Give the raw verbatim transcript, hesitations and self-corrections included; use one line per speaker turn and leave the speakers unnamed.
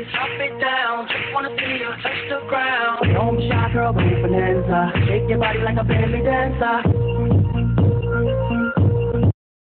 drop it down. Just wanna see you touch the ground.
Don't be shy, girl, go bonanza. Shake your body like a belly dancer.